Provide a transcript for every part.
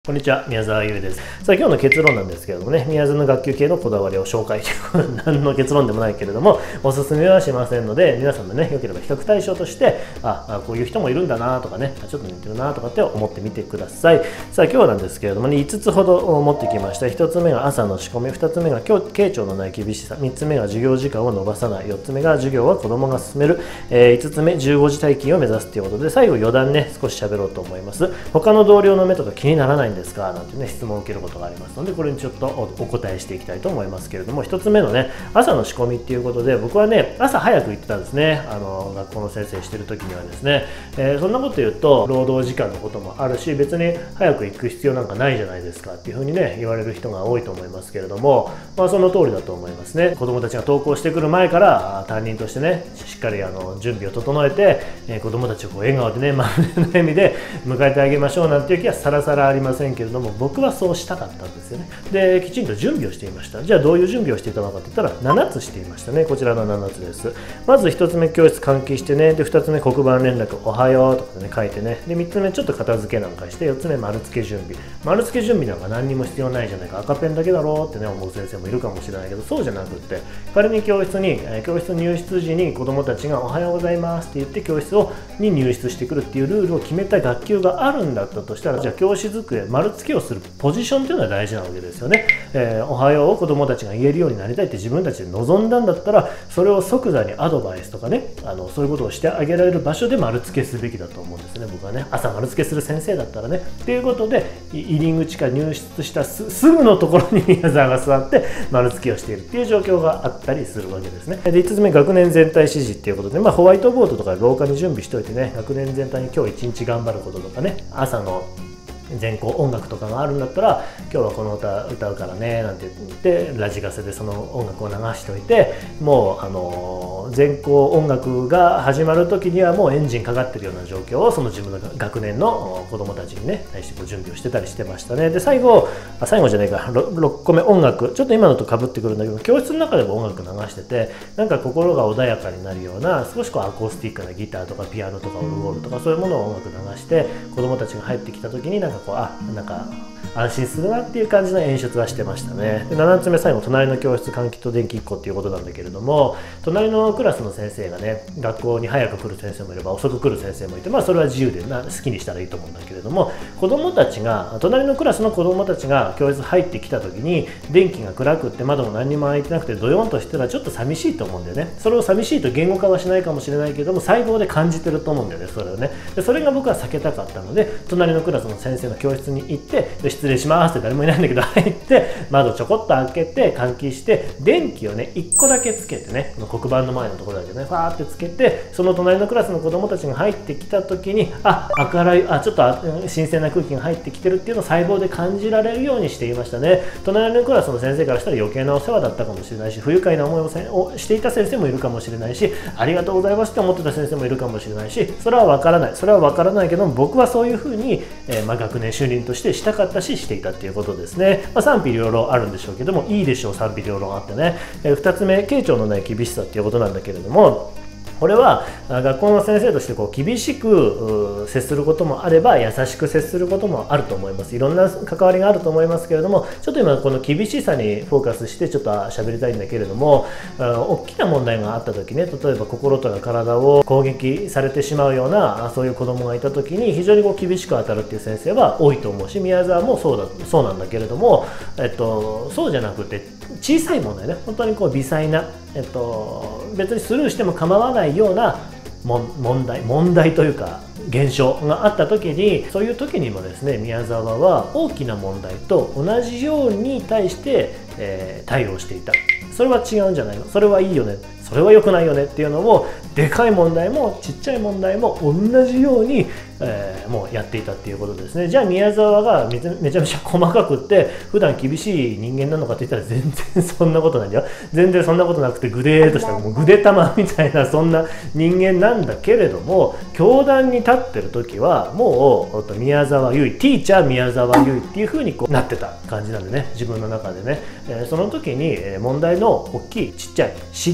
こんにちは、宮沢優です。さあ、今日の結論なんですけれどもね、宮沢の学級系のこだわりを紹介何の結論でもないけれども、おすすめはしませんので、皆さんのね、良ければ比較対象として、こういう人もいるんだなとかね、ちょっと似てるなとかって思ってみてください。さあ、今日なんですけれどもね、5つほど持ってきました。1つ目が朝の仕込み、2つ目が傾聴のない厳しさ、3つ目が授業時間を延ばさない、4つ目が授業は子供が進める、5つ目、15時退勤を目指すということで、最後余談ね、少し喋ろうと思います。他の同僚の目とか気にならないんですかなんてね、質問を受けることがありますので、これにちょっとお答えしていきたいと思いますけれども、1つ目のね、朝の仕込みっていうことで、僕はね、朝早く行ってたんですね。学校の先生してる時にはですね、そんなこと言うと労働時間のこともあるし、別に早く行く必要なんかないじゃないですかっていうふうにね、言われる人が多いと思いますけれども、その通りだと思いますね。子供たちが登校してくる前から担任としてね、しっかり準備を整えて、子供たちを笑顔でね、満面の笑みで迎えてあげましょうなんていう気はさらさらありませんけれども、僕はそうしたかったんですよね。で、きちんと準備をしていました。じゃあどういう準備をしていたのかって言ったら、7つしていましたね。こちらの7つです。まず1つ目、教室換気してね。で、2つ目、黒板連絡おはようとかね、書いてね。で、3つ目、ちょっと片付けなんかして、4つ目、丸付け準備。丸付け準備なんか何にも必要ないじゃないか、赤ペンだけだろうってね、思う先生もいるかもしれないけど、そうじゃなくって、仮に教室入室時に子供たちがおはようございますって言って教室に入室してくるっていうルールを決めた学級があるんだったとしたら、じゃあ教師机、丸付けをするポジションっていうのは大事なわけですよね。おはようを子供たちが言えるようになりたいって自分たちで望んだんだったら、それを即座にアドバイスとかね、そういうことをしてあげられる場所で丸付けすべきだと思うんですね。僕はね、朝丸付けする先生だったらね。ということで、入り口から入室したすぐのところに宮沢が座って丸付けをしているっていう状況があったりするわけですね。で、5つ目、学年全体指示っていうことで、ホワイトボードとか廊下に準備しておいてね、学年全体に今日一日頑張ることとかね、朝の全校音楽とかがあるんだったら、今日はこの歌歌うからねなんて言ってラジカセでその音楽を流しておいて、もう全校音楽が始まる時にはもうエンジンかかってるような状況をその自分の学年の子どもたちにね対して準備をしてたりしてましたね。で、最後じゃないか、6個目、音楽。ちょっと今のとかぶってくるんだけど、教室の中でも音楽流してて、なんか心が穏やかになるような少しアコースティックなギターとかピアノとかオルゴールとかそういうものを音楽流して、子どもたちが入ってきた時になんか安心するなっていう感じの演出はしてましたね。で、7つ目、最後、隣の教室換気と電気1個っていうことなんだけれども、隣のクラスの先生がね、学校に早く来る先生もいれば遅く来る先生もいて、それは自由で好きにしたらいいと思うんだけれども、隣のクラスの子供たちが教室入ってきた時に電気が暗くって窓も何にも開いてなくてドヨンとしてたらちょっと寂しいと思うんだよね。それを寂しいと言語化はしないかもしれないけども、細胞で感じてると思うんだよね、それをね。で、それが僕は避けたかったので、隣のクラスの先生の教室に行って、失礼しますって誰もいないんだけど入って窓ちょこっと開けて換気して、電気をね1個だけつけてね、この黒板の前のところだけねファーってつけて、その隣のクラスの子供たちが入ってきた時に明るいちょっと新鮮な空気が入ってきてるっていうのを細胞で感じられるようにしていましたね。隣のクラスの先生からしたら余計なお世話だったかもしれないし、不愉快な思いをしていた先生もいるかもしれないし、ありがとうございますって思ってた先生もいるかもしれないし、それは分からないけども、僕はそういうふうに、学年主任としてしたかったししていたっていうことですね。賛否両論あるんでしょうけども、いいでしょう、賛否両論あってね。2つ目、傾聴のない厳しさっていうことなんだけれども、これは学校の先生として厳しく接することもあれば優しく接することもあると思います。いろんな関わりがあると思いますけれども、ちょっと今この厳しさにフォーカスしてちょっと喋りたいんだけれども、大きな問題があった時ね、例えば心とか体を攻撃されてしまうようなそういう子供がいた時に非常に厳しく当たるっていう先生は多いと思うし、宮沢もそうなんだけれども、そうじゃなくて小さい問題ね、本当に微細な、別にスルーしても構わないような問題というか現象があった時に、そういう時にもですね、宮沢は大きな問題と同じように対して、対応していた。それは違うんじゃないの、それはいいよね、それは良くないよねっていうのを、でかい問題もちっちゃい問題も同じように、もうやっていたっていうことですね。じゃあ宮沢がめちゃめちゃ細かくって普段厳しい人間なのかって言ったら全然そんなことないんだよ。全然そんなことなくてグデーっとしたもうグデ玉みたいなそんな人間なんだけれども、教壇に立ってる時はもう宮沢優衣、ティーチャー宮沢優衣っていう風になってた感じなんでね、自分の中でね。その時に問題の大きいちっちゃいシリアス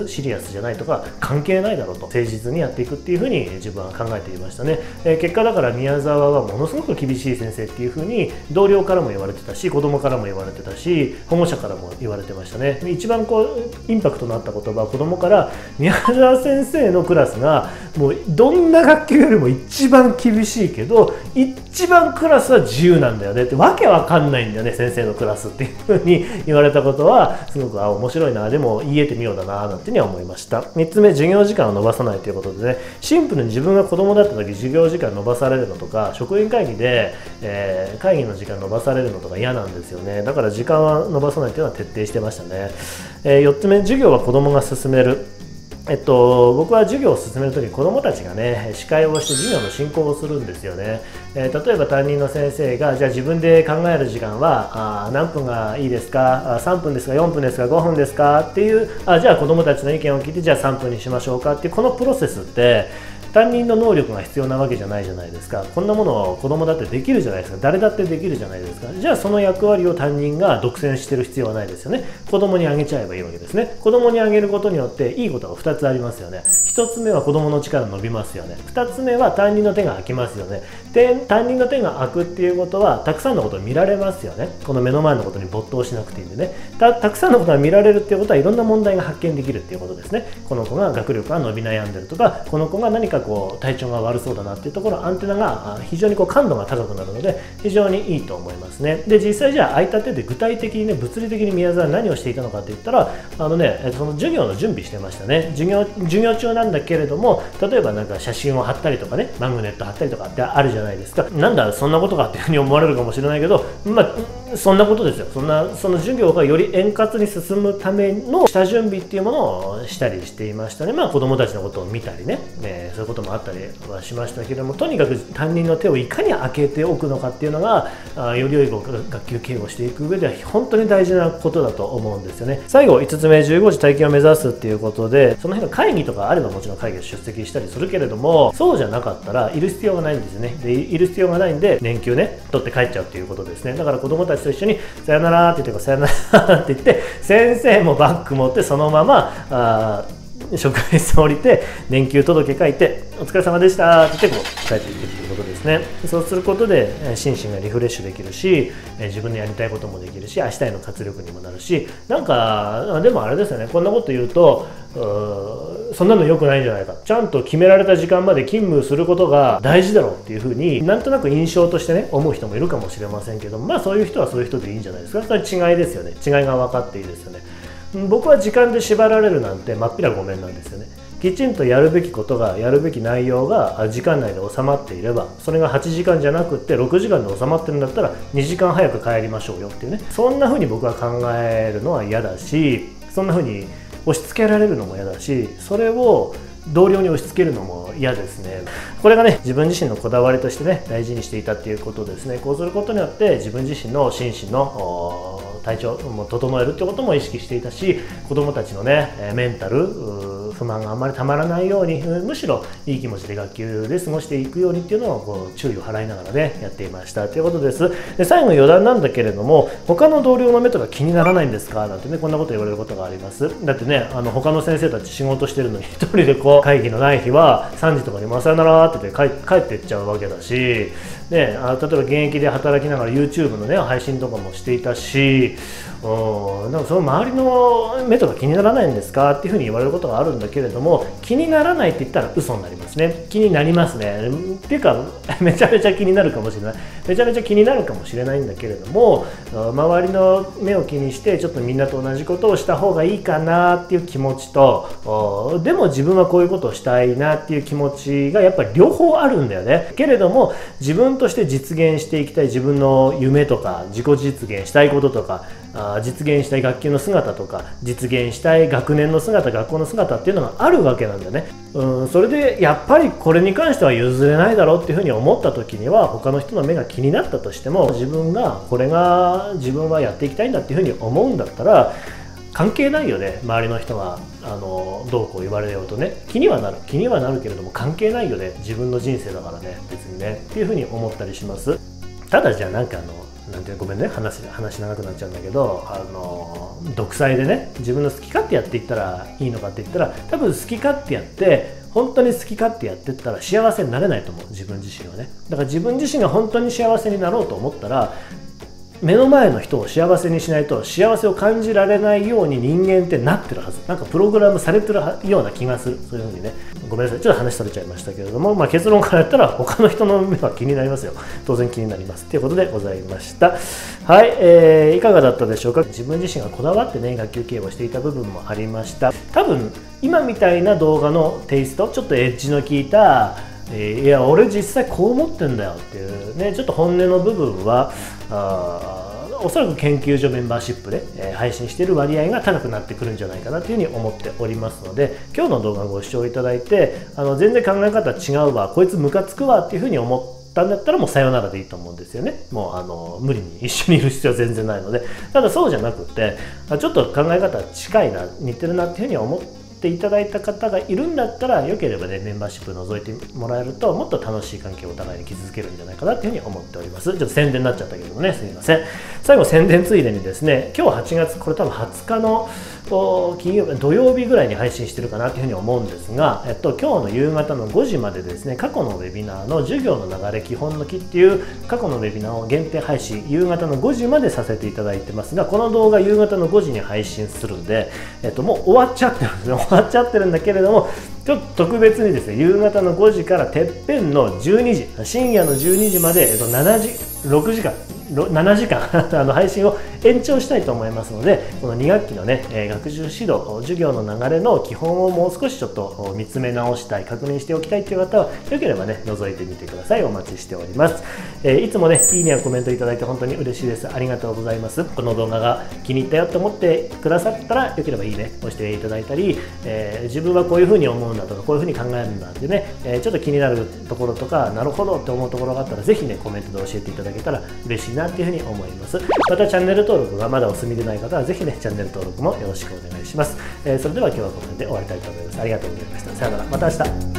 シリアスじゃないとか関係ないだろうと、誠実にやっていくっていうふうに自分は考えていましたね。結果だから宮沢はものすごく厳しい先生っていうふうに同僚からも言われてたし、子供からも言われてたし、保護者からも言われてましたね。一番インパクトのあった言葉は、子供から宮沢先生のクラスがもうどんな学級よりも一番厳しいけど一番クラスは自由なんだよねって、わけわかんないんだよね先生のクラスっていうふうに言われたことはすごく面白いな、でも言えてみようだななんてには思いました。3つ目、授業時間を延ばさないということでね、シンプルに自分が子供だった時授業時間延ばされるのとか、職員会議で、会議の時間延ばされるのとか嫌なんですよね。だから時間は延ばさないというのは徹底してましたね。4つ目、授業は子供が進める。僕は授業を進めるときに子どもたちがね司会をして授業の進行をするんですよね。例えば担任の先生がじゃあ自分で考える時間は何分がいいですか、3分ですか、4分ですか、5分ですかっていう、じゃあ子どもたちの意見を聞いてじゃあ3分にしましょうかっていうこのプロセスって担任の能力が必要なわけじゃないじゃないですか。こんなものを子供だってできるじゃないですか。誰だってできるじゃないですか。じゃあその役割を担任が独占してる必要はないですよね。子供にあげちゃえばいいわけですね。子供にあげることによっていいことが2つありますよね。1つ目は子供の力伸びますよね。2つ目は担任の手が空きますよね。担任の手が空くっていうことはたくさんのことを見られますよね。この目の前のことに没頭しなくていいんでね。たくさんのことが見られるっていうことはいろんな問題が発見できるっていうことですね。この子が学力が伸び悩んでるとか、この子が何か体調が悪そうだなっていうところ、アンテナが非常に感度が高くなるので非常にいいと思いますね。で実際じゃあ空いた手で具体的にね物理的に宮沢は何をしていたのかって言ったらその授業の準備してましたね。授業中なんだけれども、例えばなんか写真を貼ったりとかね、マグネット貼ったりとかってあるじゃないですか。なんだそんなことかっていうふうに思われるかもしれないけど、そんなことですよ。その授業がより円滑に進むための下準備っていうものをしたりしていましたね。子供たちのことを見たりね、そういうこともあったりはしましたけども、とにかく担任の手をいかに開けておくのかっていうのがより良い学級経営をしていく上では本当に大事なことだと思うんですよね。最後5つ目、15時退勤を目指すっていうことで、その辺の会議とかあればもちろん会議を出席したりするけれども、そうじゃなかったらいる必要がないんですよね。でいる必要がないんで年休ね取って帰っちゃうっていうことですね。だから子供たちと一緒にさよならって言ってさよならって言って、先生もバッグ持ってそのまま職員室降りて年休届書いてお疲れ様でしたって言って帰っていくということですね。そうすることで心身がリフレッシュできるし、自分のやりたいこともできるし、明日への活力にもなるし、なんかでもあれですよね、こんなこと言うとそんなの良くないんじゃないか、ちゃんと決められた時間まで勤務することが大事だろうっていうふうになんとなく印象としてね思う人もいるかもしれませんけど、そういう人はそういう人でいいんじゃないですか。それは違いですよね。違いが分かっていいですよね。僕は時間で縛られるなんてまっぴらごめんなんですよね。きちんとやるべきことが、やるべき内容が時間内で収まっていれば、それが8時間じゃなくって6時間で収まってるんだったら2時間早く帰りましょうよっていうね、そんな風に僕は考えるのは嫌だし、そんな風に押し付けられるのも嫌だし、それを同僚に押し付けるのも嫌ですね。これがね自分自身のこだわりとしてね大事にしていたっていうことですね。こうすることによって自分自身の心身の体調も整えるってことも意識していたし、子どもたちのねメンタル不満があんまりたまらないように、むしろいい気持ちで学級で過ごしていくようにっていうのを注意を払いながらねやっていましたということです。で最後余談なんだけれども、他の同僚の目とか気にならないんですかなんてね、こんなこと言われることがあります。だってね他の先生たち仕事してるのに一人で会議のない日は3時とかにさよならって言って帰っていっちゃうわけだし、ね、例えば現役で働きながら YouTube のね配信とかもしていたし、なんかその周りの目とか気にならないんですかっていうふうに言われることがあるんだけれども、気にならないって言ったら嘘になりますね。気になりますね。っていうかめちゃめちゃ気になるかもしれない。めちゃめちゃ気になるかもしれないんだけれども、周りの目を気にしてちょっとみんなと同じことをした方がいいかなっていう気持ちと、でも自分はこういうことをしたいなっていう気持ちがやっぱり両方あるんだよね。けれども自分として実現していきたい自分の夢とか自己実現したいこととか、実現したい学級の姿とか実現したい学年の姿、学校の姿っていうのがあるわけなんだよね。それでやっぱりこれに関しては譲れないだろうっていうふうに思った時には、他の人の目が気になったとしても、自分がこれが自分はやっていきたいんだっていうふうに思うんだったら関係ないよね。周りの人がどうこう言われようとね、気にはなるけれども関係ないよね。自分の人生だからね別にねっていうふうに思ったりします。ただじゃあなんかなんていうごめんね話長くなっちゃうんだけど、独裁でね自分の好き勝手やっていったらいいのかって言ったら、多分好き勝手やって本当に好き勝手やってったら幸せになれないと思う、自分自身はね。だから自分自身が本当に幸せになろうと思ったら、目の前の人を幸せにしないと幸せを感じられないように人間ってなってるはず、なんかプログラムされてるような気がする。そういうふうにね、ごめんなさいちょっと話されちゃいましたけれども、結論から言ったら他の人の目は気になりますよ。当然気になりますということでございました。はい、いかがだったでしょうか。自分自身がこだわってね学級経営をしていた部分もありました。多分今みたいな動画のテイスト、ちょっとエッジの効いたいや俺実際こう思ってんだよっていうね、ちょっと本音の部分はおそらく研究所メンバーシップで、配信している割合が高くなってくるんじゃないかなというふうに思っておりますので、今日の動画をご視聴いただいて全然考え方違うわ、こいつムカつくわっていうふうに思ったんだったらもうさよならでいいと思うんですよね。もう無理に一緒にいる必要は全然ないので。ただそうじゃなくてちょっと考え方近いな、似てるなっていうふうに思っていただいた方がいるんだったら、よければねメンバーシップ覗いてもらえるともっと楽しい関係をお互いに築けるんじゃないかなというふうに思っております。ちょっと宣伝になっちゃったけどもね、すみません。最後宣伝ついでにですね、今日8月これ多分20日の金曜日土曜日ぐらいに配信してるかなというふうに思うんですが、今日の夕方の5時までですね、過去のウェビナーの授業の流れ基本の木っていう過去のウェビナーを限定配信夕方の5時までさせていただいてますが、この動画夕方の5時に配信するんで、もう終わっちゃってるんですね。終わっちゃってるんだけれども、ちょっと特別にですね、夕方の5時からてっぺんの12時、深夜の12時まで、7時間配信を延長したいと思いますので、この2学期のね、学習指導、授業の流れの基本をもう少しちょっと見つめ直したい、確認しておきたいという方は、よければね、覗いてみてください。お待ちしております。いつもね、いいねやコメントいただいて本当に嬉しいです。ありがとうございます。この動画が気に入ったよと思ってくださったら、よければいいね、押していただいたり、自分はこういうふうに思うんだとか、こういうふうに考えるんだってね、ちょっと気になるところとか、なるほどって思うところがあったら、ぜひね、コメントで教えていただけたら嬉しいなっていうふうに思います。またチャンネル登録がまだお済みでない方はぜひねチャンネル登録もよろしくお願いします。それでは今日はこの辺で終わりたいと思います。ありがとうございました。さよなら、また明日。